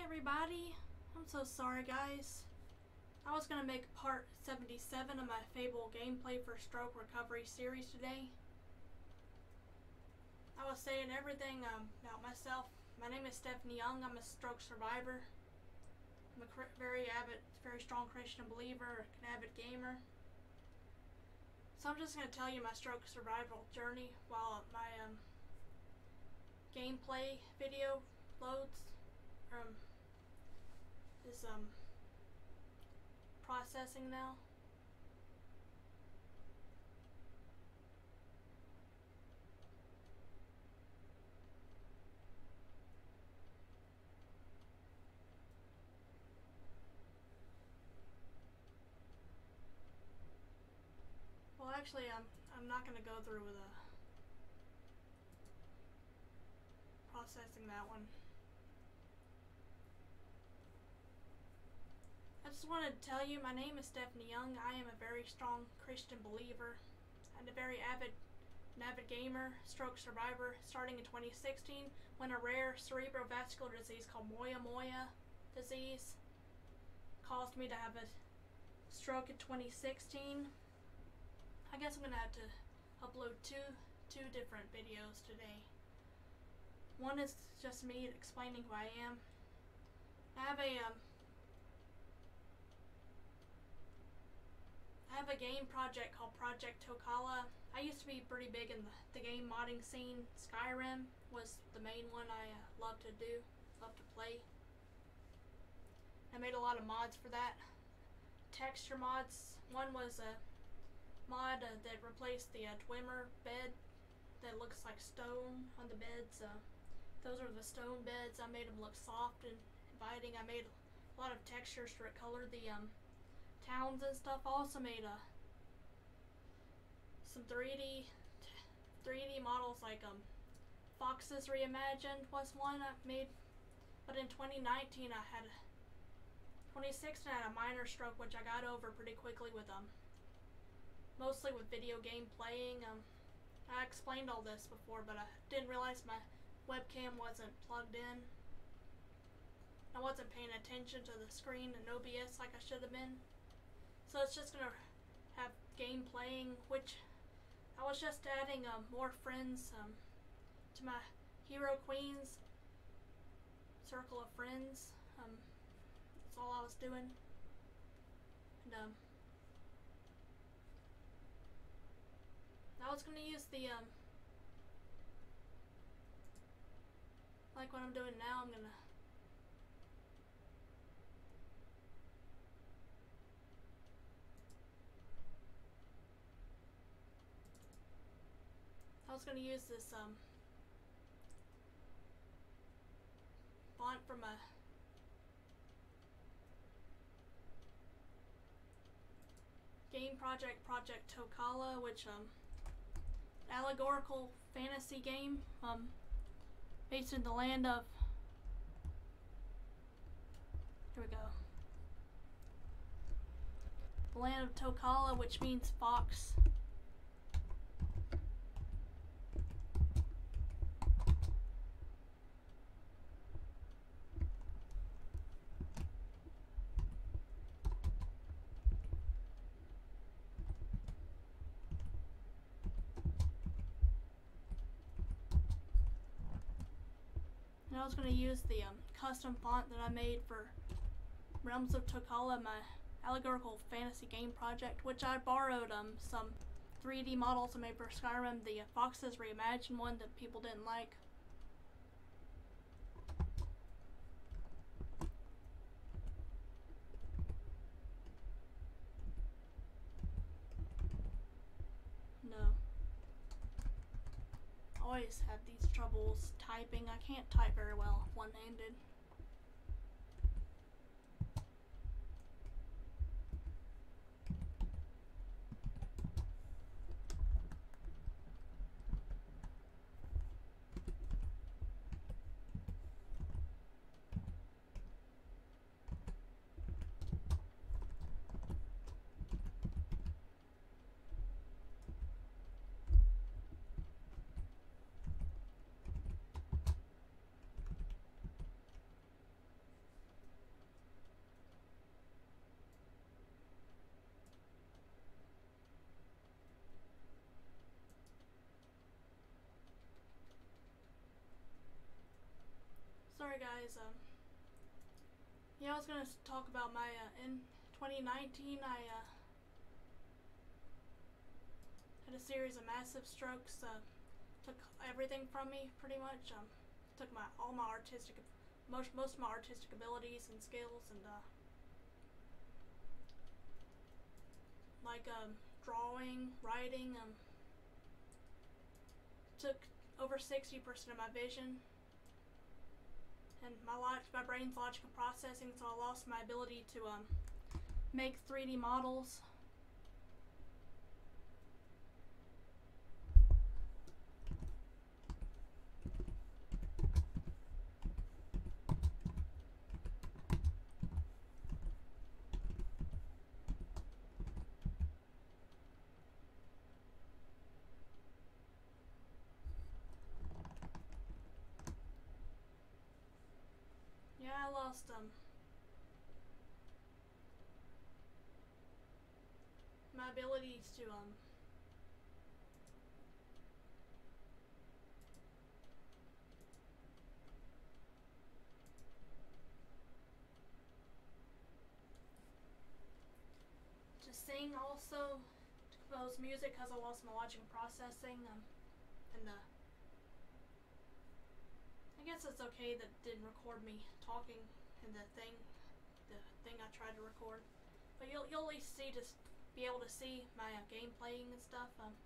everybody. I'm so sorry, guys. I was gonna make part 77 of my Fable gameplay for stroke recovery series today. I was saying everything about myself. My name is Stephanie Young. I'm a stroke survivor. I'm a very strong Christian believer, an avid gamer. So I'm just gonna tell you my stroke survival journey while my gameplay video loads. Is processing now. Well, actually, I'm not gonna go through with processing that one. I just wanted to tell you, my name is Stephanie Young. I am a very strong Christian believer and a very avid gamer, stroke survivor, starting in 2016 when a rare cerebrovascular disease called moya disease caused me to have a stroke in 2016. I guess I'm gonna have to upload two different videos today. One is just me explaining who I am. I have a game project called Project Tokala. I used to be pretty big in the game modding scene. Skyrim was the main one I love to play. I made a lot of mods for that. Texture mods. One was a mod that replaced the Twimmer bed that looks like stone on the beds. Those are the stone beds. I made them look soft and inviting. I made a lot of textures to color the towns and stuff. I also made some 3D models like Foxes Reimagined was one I made, but in 2016 I had a minor stroke which I got over pretty quickly with mostly with video game playing. I explained all this before, but I didn't realize my webcam wasn't plugged in. I wasn't paying attention to the screen in OBS like I should have been. So it's just gonna have game playing, which I was just adding more friends to my Hero Queens circle of friends. That's all I was doing. And I was gonna use the like what I'm doing now. I was gonna use this font from a game project, Project Tokala, which allegorical fantasy game based in the land of, here we go, the land of Tokala, which means fox. And I was going to use the custom font that I made for Realms of Tokala, my allegorical fantasy game project, which I borrowed some 3D models I made for Skyrim, the Foxes Reimagined one that people didn't like. Always have these troubles typing. I can't type very well one-handed. guys. Yeah, I was gonna talk about my in 2019 I had a series of massive strokes. Took everything from me pretty much. Took all my most of my artistic abilities and skills, and like drawing, writing. Took over 60% of my vision and my brain's logical processing, so I lost my ability to make 3D models. Yeah, I lost my abilities to sing, also to compose music, because I lost my logical processing. And I guess it's okay that didn't record me talking in the thing I tried to record, but you'll at least be able to see my gameplaying and stuff.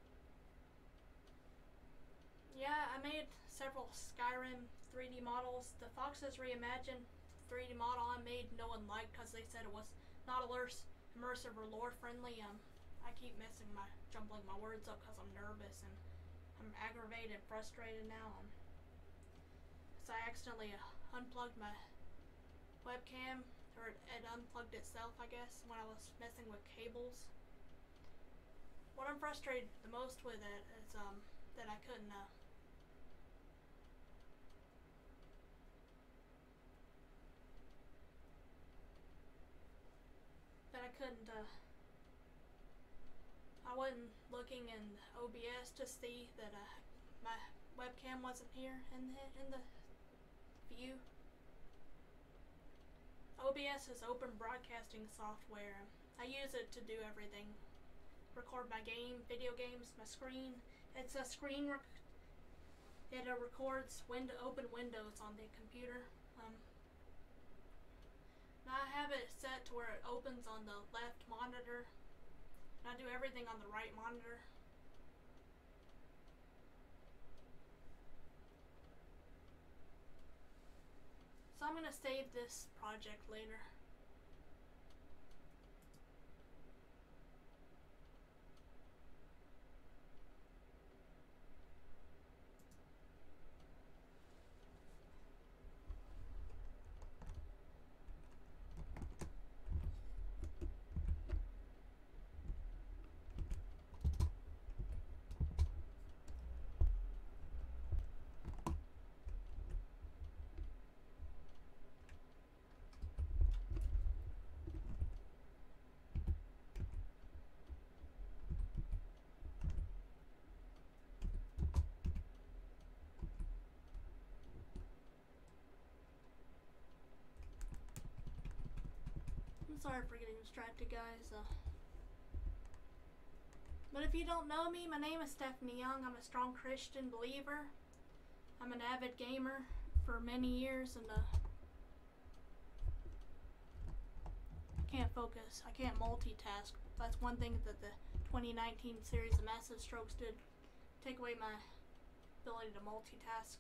Yeah, I made several Skyrim 3D models. The Foxes Reimagined 3D model I made no one liked because they said it was not immersive or lore friendly. I keep jumbling my words up because I'm nervous and I'm aggravated and frustrated now. So I accidentally unplugged my webcam, or it unplugged itself, I guess, when I was messing with cables. What I'm frustrated the most with it is that I couldn't I wasn't looking in OBS to see that my webcam wasn't here in the view. OBS is open broadcasting software. I use it to do everything. Record my video games, my screen. It's a screen. It records open windows on the computer. Now I have it set to where it opens on the left monitor, and I do everything on the right monitor. So I'm gonna save this project later. I'm sorry for getting distracted, guys. But if you don't know me, my name is Stephanie Young. I'm a strong Christian believer. I'm an avid gamer for many years, and I can't focus. I can't multitask. That's one thing that the 2019 series of Massive Strokes did. Take away my ability to multitask.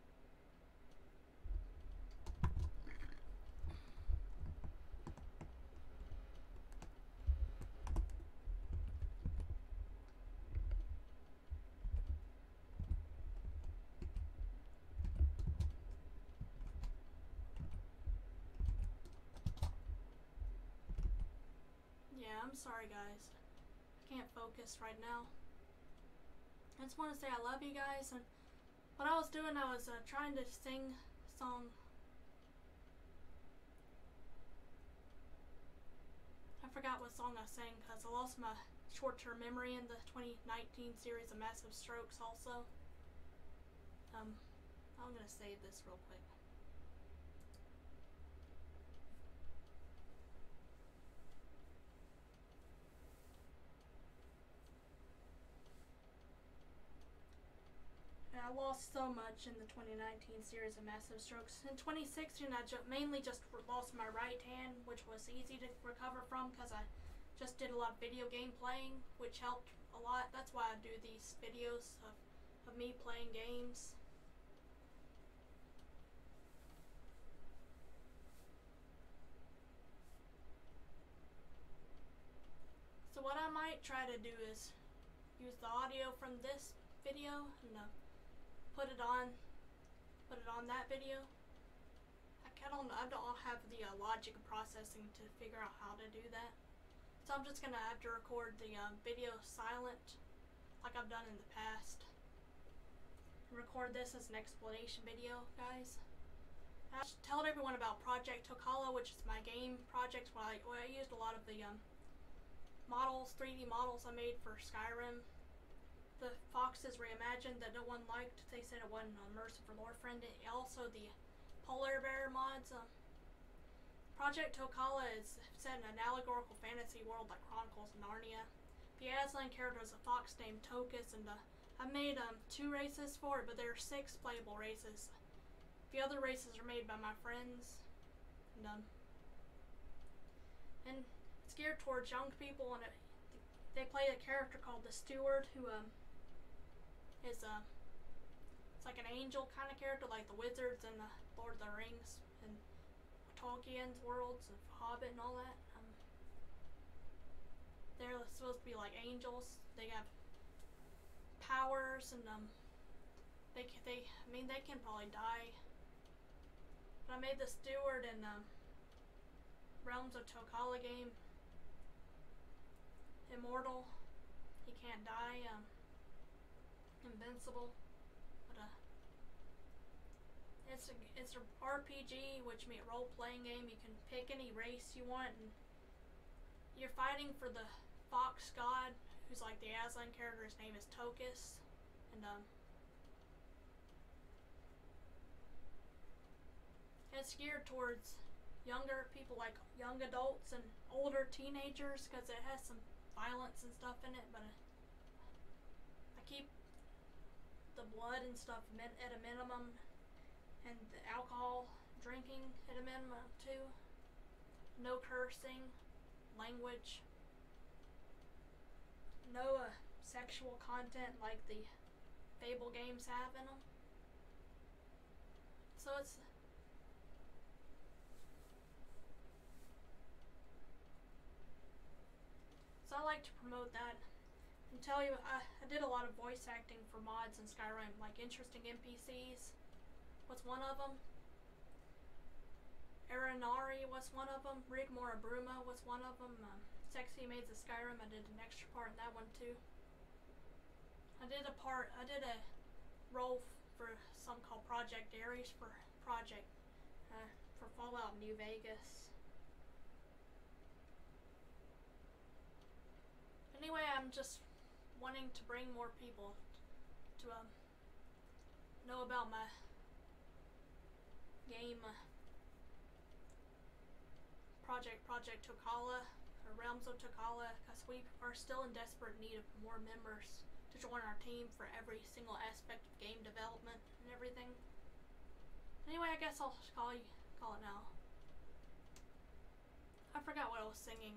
Yeah, I'm sorry, guys. I can't focus right now. I just want to say I love you guys, and what I was doing, I was trying to sing a song. I forgot what song I sang because I lost my short-term memory in the 2019 series of Massive Strokes also. I'm gonna save this real quick. lost so much in the 2019 series of massive strokes. In 2016, I mainly just lost my right hand, which was easy to recover from because I just did a lot of video game playing, which helped a lot. That's why I do these videos of me playing games. So what I might try to do is use the audio from this video and put it on that video. I don't have the logic of processing to figure out how to do that. So I'm just gonna have to record the video silent, like I've done in the past. And record this as an explanation video, guys. I told everyone about Project Tokala, which is my game project where I used a lot of the models, 3D models I made for Skyrim. The Foxes Reimagined that no one liked. They said it wasn't immersive for lore friend. Also the Polar Bear mods. Project Tokala is set in an allegorical fantasy world like Chronicles of Narnia. The Aslan character is a fox named Tokus, and I made 2 races for it, but there are 6 playable races. The other races are made by my friends, and it's geared towards young people, and they play a character called the Steward, who is it's like an angel kind of character, like the wizards and the Lord of the Rings and Tolkien's worlds of Hobbit and all that. They're supposed to be like angels. They have powers, and they can probably die. But I made the Steward in Realms of Tokala game. Immortal. He can't die. Invincible. But it's a RPG, which means role-playing game. You can pick any race you want, and you're fighting for the fox god, who's like the Aslan character. His name is Tokus, and it's geared towards younger people, like young adults and older teenagers, because it has some violence and stuff in it, but I keep the blood and stuff at a minimum, and the alcohol drinking at a minimum too. No cursing, language, no sexual content like the Fable games have in them. So I like to promote that and tell you I did a lot of voice acting for mods in Skyrim, like interesting NPCs was one of them. Aranari was one of them. Rigmor Bruma was one of them. Sexy Maids of Skyrim, I did an extra part in that one too. I did a role for something called Project Ares for Fallout New Vegas. Anyway, I'm just wanting to bring more people to know about my game Project Tokala, or Realms of Tokala, because we are still in desperate need of more members to join our team for every single aspect of game development and everything. Anyway, I guess I'll call it now. I forgot what I was singing.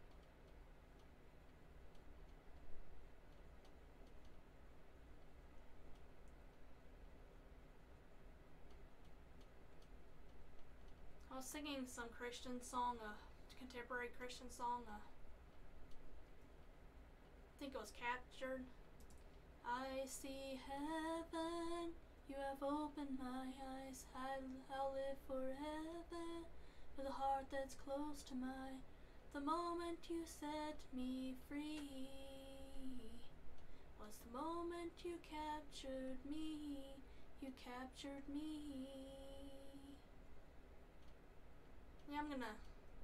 I was singing some Christian song, contemporary Christian song. I think it was Captured. I see heaven, you have opened my eyes. I'll live forever with a heart that's close to mine. The moment you set me free was the moment you captured me. You captured me. Yeah, I'm gonna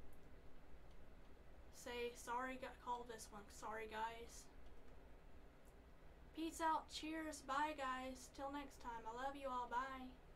say sorry, call this one Sorry Guys. Peace out, cheers, bye guys, till next time, I love you all, bye.